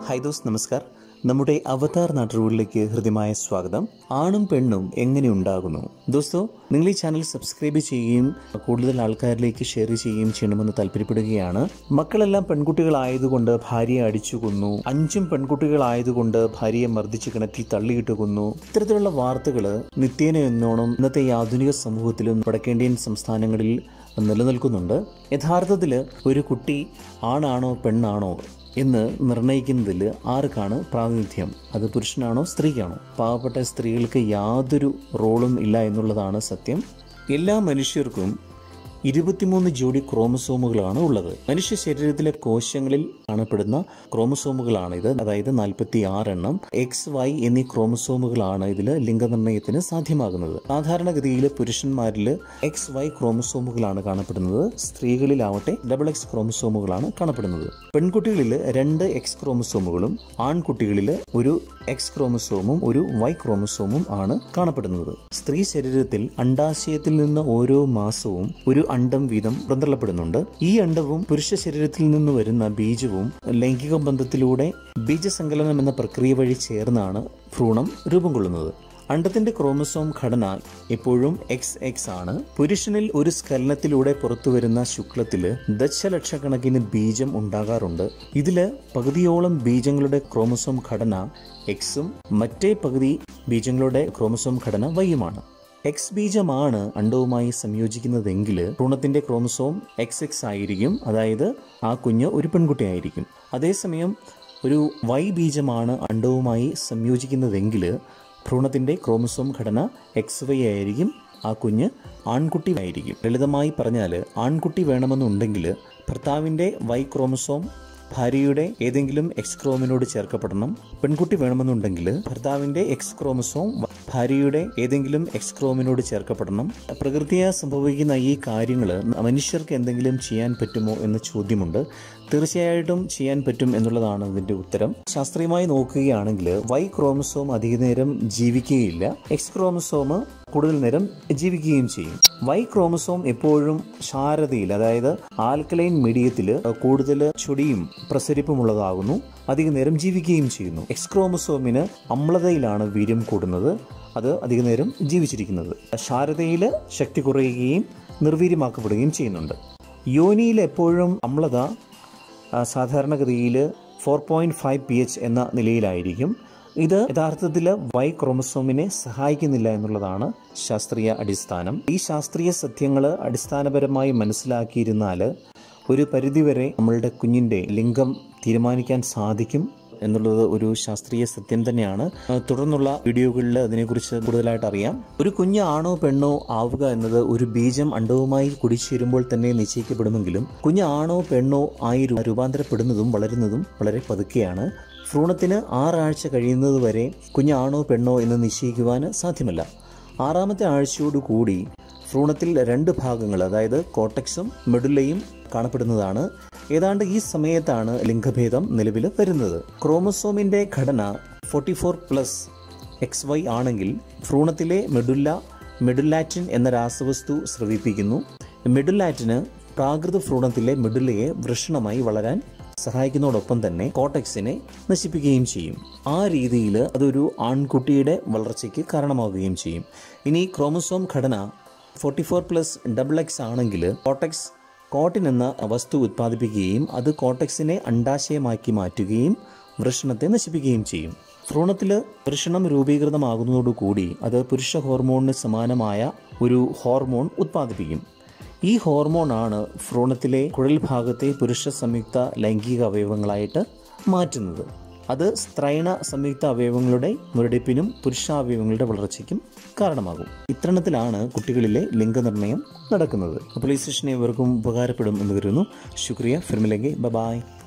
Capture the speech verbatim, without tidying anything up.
Hi those, നമസ്കാർ. നമ്മുടെ അവതാർ നാട്ടറിവുകളിലേക്ക് ഹൃദ്യമായ സ്വാഗതം. ആണും പെണ്ണും എങ്ങനെ ഉണ്ടാകുന്നു? ദോസ്തോ, നിങ്ങൾ ഈ ചാനൽ സബ്സ്ക്രൈബ് ചെയ്യുകയും കൂടുതൽ ആൾക്കാരിലേക്ക് ഷെയർ ചെയ്യുകയും ചെയ്യണമെന്ന് താല്പര്യപ്പെടുകയാണ്. മക്കളെല്ലാം പെൺകുട്ടികളായതുകൊണ്ട് ഭാര്യയെ അടിച്ചു കൊന്നു, അഞ്ചും പെൺകുട്ടികളായതുകൊണ്ട് ഭാര്യയെ മർദ്ദിച്ച് കിണറ്റിൽ തള്ളിയിട്ട് കൊന്നു. ഇത്തരത്തിലുള്ള വാർത്തകൾ നിത്യേന എന്നോണം ഇന്നത്തെ ഈ ആധുനിക സമൂഹത്തിലും വടക്കേന്ത്യൻ സംസ്ഥാനങ്ങളിൽ നിലനിൽക്കുന്നുണ്ട്. യഥാർത്ഥത്തിൽ ഒരു കുട്ടി ആണാണോ പെണ്ണാണോ എന്ന് നിർണ്ണയിക്കുന്നതിൽ ആർക്കാണ് പ്രാതിനിധ്യം? അത് പുരുഷനാണോ സ്ത്രീക്കാണോ? പാവപ്പെട്ട സ്ത്രീകൾക്ക് യാതൊരു റോളും ഇല്ല എന്നുള്ളതാണ് സത്യം. എല്ലാ മനുഷ്യർക്കും ഇരുപത്തിമൂന്ന് ജോഡി ക്രോമസോമുകളാണ് ഉള്ളത്. മനുഷ്യ ശരീരത്തിലെ കോശങ്ങളിൽ കാണപ്പെടുന്ന ക്രോമസോമുകളാണ് ഇത്. അതായത് നാൽപ്പത്തി ആറെണ്ണം എക്സ് വൈ എന്നീ ക്രോമസോമുകളാണ് ഇതിൽ ലിംഗനിർണ്ണയത്തിന് സാധ്യമാകുന്നത്. സാധാരണഗതിയിൽ പുരുഷന്മാരിൽ എക്സ് വൈ ക്രോമസോമുകളാണ് കാണപ്പെടുന്നത്. സ്ത്രീകളിലാവട്ടെ ഡബിൾ എക്സ് ക്രോമസോമുകളാണ് കാണപ്പെടുന്നത്. പെൺകുട്ടികളിൽ രണ്ട് എക്സ് ക്രോമസോമുകളും ആൺകുട്ടികളിൽ ഒരു എക്സ് ക്രോമസോമും ഒരു വൈ ക്രോമസോമും ആണ് കാണപ്പെടുന്നത്. സ്ത്രീ ശരീരത്തിൽ അണ്ഡാശയത്തിൽ നിന്ന് ഓരോ മാസവും ഒരു അണ്ഡം വീതം പുറന്തള്ളപ്പെടുന്നുണ്ട്. ഈ അണ്ഡവും പുരുഷ ശരീരത്തിൽ നിന്ന് വരുന്ന ബീജവും ലൈംഗിക ബന്ധത്തിലൂടെ ബീജസങ്കലനം എന്ന പ്രക്രിയ വഴി ചേർന്നാണ് ഭ്രൂണം രൂപം കൊള്ളുന്നത്. അണ്ഡത്തിന്റെ ക്രോമസോം ഘടന എപ്പോഴും എക്സ് എക്സ് ആണ്. പുരുഷനിൽ ഒരു സ്ഖലനത്തിലൂടെ പുറത്തുവരുന്ന ശുക്ലത്തില് ദശലക്ഷക്കണക്കിന് ബീജം ഉണ്ടാകാറുണ്ട്. ഇതില് പകുതിയോളം ബീജങ്ങളുടെ ക്രോമസോം ഘടന എക്സും മറ്റേ പകുതി ബീജങ്ങളുടെ ക്രോമസോം ഘടന വൈയുമാണ്. എക്സ് ബീജമാണ് അണ്ഡവുമായി സംയോജിക്കുന്നതെങ്കിൽ ഭ്രൂണത്തിന്റെ ക്രോമസോം എക്സ് എക്സ് ആയിരിക്കും. അതായത് ആ കുഞ്ഞ് ഒരു പെൺകുട്ടിയായിരിക്കും. അതേസമയം ഒരു വൈ ബീജമാണ് അണ്ഡവുമായി സംയോജിക്കുന്നതെങ്കിൽ ഭ്രൂണത്തിന്റെ ക്രോമസോം ഘടന എക്സ് വൈ ആയിരിക്കും. ആ കുഞ്ഞ് ആൺകുട്ടി ആയിരിക്കും. ലളിതമായി പറഞ്ഞാൽ, ആൺകുട്ടി വേണമെന്നുണ്ടെങ്കിൽ ഭർത്താവിന്റെ വൈ ക്രോമസോം ഭാര്യയുടെ ഏതെങ്കിലും എക്സ് ക്രോമിനോട് ചേർക്കപ്പെടണം. പെൺകുട്ടി വേണമെന്നുണ്ടെങ്കിൽ ഭർത്താവിന്റെ എക്സ് ക്രോമസോം ഭാര്യയുടെ ഏതെങ്കിലും എക്സ് ക്രോമിനോട് ചേർക്കപ്പെടണം. പ്രകൃതിയാ സംഭവിക്കുന്ന ഈ കാര്യങ്ങൾ മനുഷ്യർക്ക് എന്തെങ്കിലും ചെയ്യാൻ പറ്റുമോ എന്ന ചോദ്യമുണ്ട്. തീർച്ചയായിട്ടും ചെയ്യാൻ പറ്റും എന്നുള്ളതാണ് ഇതിന്റെ ഉത്തരം. ശാസ്ത്രീയമായി നോക്കുകയാണെങ്കിൽ വൈ ക്രോമസോം അധിക നേരം ജീവിക്കുകയില്ല. എക്സ് ക്രോമസോം കൂടുതൽ നേരം ജീവിക്കുകയും ചെയ്യും. വൈ ക്രോമസോം എപ്പോഴും ക്ഷാരതയിൽ, അതായത് ആൽക്കലൈൻ മീഡിയത്തിൽ കൂടുതൽ ചൊടിയും പ്രസരിപ്പുമുള്ളതാകുന്നു. അധിക നേരം ജീവിക്കുകയും ചെയ്യുന്നു. എക്സ് ക്രോമസോമിന് അമ്ലതയിലാണ് വീര്യം കൂടുന്നത്. അത് അധിക നേരം ജീവിച്ചിരിക്കുന്നത്. ക്ഷാരതയിൽ ശക്തി കുറയുകയും നിർവീര്യമാക്കപ്പെടുകയും ചെയ്യുന്നുണ്ട്. യോനിയിൽ എപ്പോഴും അമ്ലത സാധാരണഗതിയിൽ four point five P H എന്ന നിലയിലായിരിക്കും. ഇത് യഥാർത്ഥത്തിൽ വൈ ക്രോമസോമിനെ സഹായിക്കുന്നില്ല എന്നുള്ളതാണ് ശാസ്ത്രീയ അടിസ്ഥാനം. ഈ ശാസ്ത്രീയ സത്യങ്ങൾ അടിസ്ഥാനപരമായി മനസ്സിലാക്കിയിരുന്നാൽ ഒരു പരിധിവരെ നമ്മളുടെ കുഞ്ഞിൻ്റെ ലിംഗം തീരുമാനിക്കാൻ സാധിക്കും എന്നുള്ളത് ഒരു ശാസ്ത്രീയ സത്യം തന്നെയാണ്. തുടർന്നുള്ള വീഡിയോകളിൽ അതിനെക്കുറിച്ച് കൂടുതലായിട്ട് അറിയാം. ഒരു കുഞ്ഞ് ആണോ പെണ്ണോ ആവുക എന്നത് ഒരു ബീജം അണ്ഡവുമായി കുടിച്ചേരുമ്പോൾ തന്നെ നിശ്ചയിക്കപ്പെടുമെങ്കിലും കുഞ്ഞ് ആണോ പെണ്ണോ ആയി രൂപാന്തരപ്പെടുന്നതും വളരുന്നതും വളരെ പതുക്കെയാണ്. ഭ്രൂണത്തിന് ആറാഴ്ച കഴിയുന്നത് വരെ കുഞ്ഞാണോ പെണ്ണോ എന്ന് നിശ്ചയിക്കുവാൻ സാധ്യമല്ല. ആറാമത്തെ ആഴ്ചയോടുകൂടി ഭ്രൂണത്തിൽ രണ്ട് ഭാഗങ്ങൾ, അതായത് കോർട്ടെക്സും മെഡുല്ലയും കാണപ്പെടുന്നതാണ്. ഏതാണ്ട് ഈ സമയത്താണ് ലിംഗഭേദം നിലവിൽ വരുന്നത്. ക്രോമസോമിന്റെ ഘടന forty four plus X Y ആണെങ്കിൽ ഭ്രൂണത്തിലെ മെഡുല്ല മെഡുല്ലാറ്റിൻ എന്ന രാസവസ്തു സ്രവിപ്പിക്കുന്നു. മെഡുല്ലാറ്റിന് പ്രാകൃത ഭ്രൂണത്തിലെ മെഡുല്ലയെ വൃഷണമായി വളരാൻ സഹായിക്കുന്നതോടൊപ്പം തന്നെ കോർട്ടെക്സിനെ നശിപ്പിക്കുകയും ചെയ്യും. ആ രീതിയിൽ അതൊരു ആൺകുട്ടിയുടെ വളർച്ചയ്ക്ക് കാരണമാവുകയും ചെയ്യും. ഇനി ക്രോമസോം ഘടന forty four plus double X ആണെങ്കിൽ കോർട്ടെക്സ് കോട്ടിൻ എന്ന വസ്തു ഉത്പാദിപ്പിക്കുകയും അത് കോർട്ടെക്സിനെ അണ്ഡാശയമാക്കി മാറ്റുകയും വൃഷണത്തെ നശിപ്പിക്കുകയും ചെയ്യും. ഭ്രൂണത്തിൽ വൃഷണം രൂപീകൃതമാകുന്നതോടുകൂടി അത് പുരുഷ ഹോർമോണിന് സമാനമായ ഒരു ഹോർമോൺ ഉത്പാദിപ്പിക്കും. ഈ ഹോർമോണാണ് ഭ്രൂണത്തിലെ കുഴൽ ഭാഗത്തെ പുരുഷ സംയുക്ത ലൈംഗിക അവയവങ്ങളായിട്ട് മാറ്റുന്നത്. അത് സ്ത്രൈണ സംയുക്ത അവയവങ്ങളുടെ മുരടിപ്പിനും പുരുഷാവയവങ്ങളുടെ വളർച്ചയ്ക്കും കാരണമാകും. ഇത്തരണത്തിലാണ് കുട്ടികളിലെ ലിംഗനിർണ്ണയം നടക്കുന്നത്. അപ്പോൾ ഈ സെഷൻ ഇവർക്കും ഉപകാരപ്പെടും എന്ന് കരുതുന്നു. ശുക്രിയ. ഫിർമിലെങ്കി. ബൈ.